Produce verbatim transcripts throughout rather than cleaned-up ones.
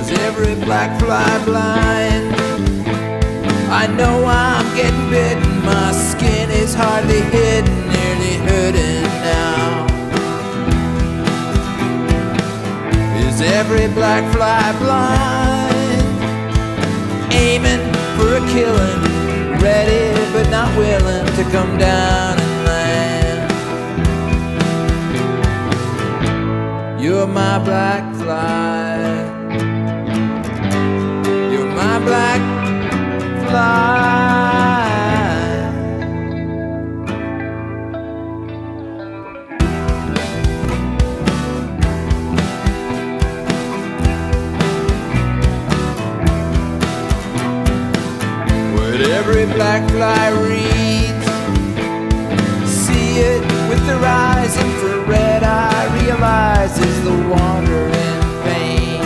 every black fly blind? I know I'm getting bitten, my skin is hardly hidden, nearly hurting now. Is every black fly blind? Aiming for a killing, ready but not willing to come down and land. You're my black fly, you're my black fly. What every black fly reads, see it with their eyes infrared, I realizes the wandering pain.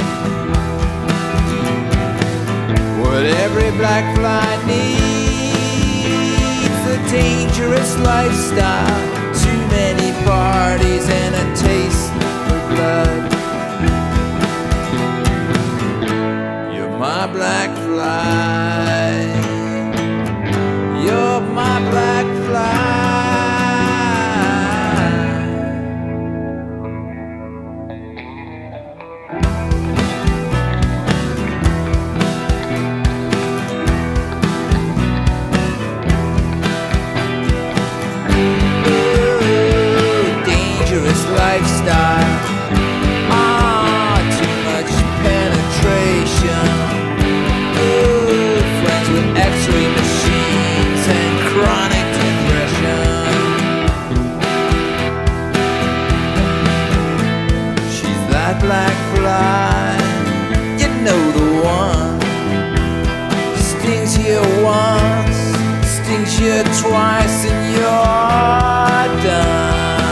What every black fly needs, a dangerous lifestyle, too many parties and a taste for blood. You're my black fly, you're my black fly. Lifestyle, ah, too much penetration. Ooh, friends with X-ray machines and chronic depression. She's that black fly, you know the one. Stings you once, stings you twice, and you're done.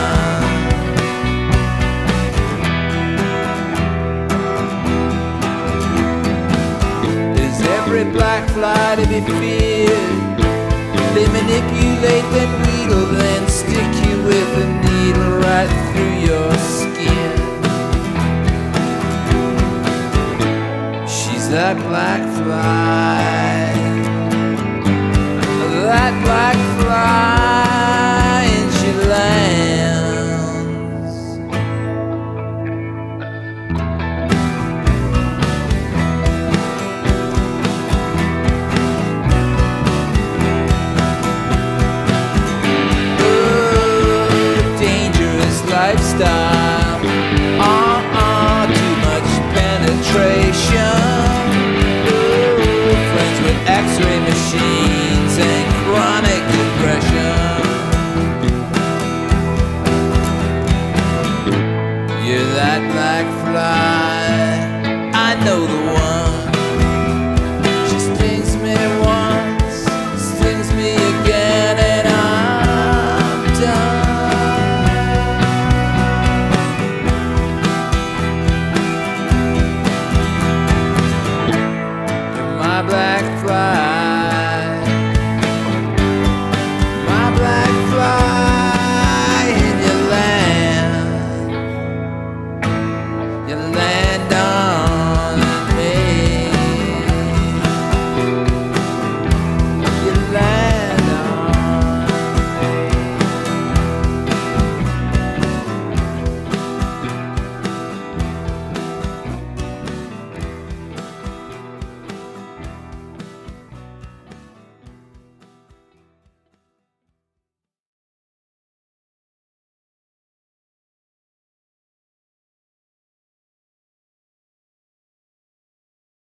Every black fly to be feared, they manipulate, then wheedle, then stick you with a needle right through your skin. She's that black fly, that black fly, and she lands. Lifestyle, uh-uh, too much penetration. Ooh, friends with X-ray machines and chronic depression. You're that black fly.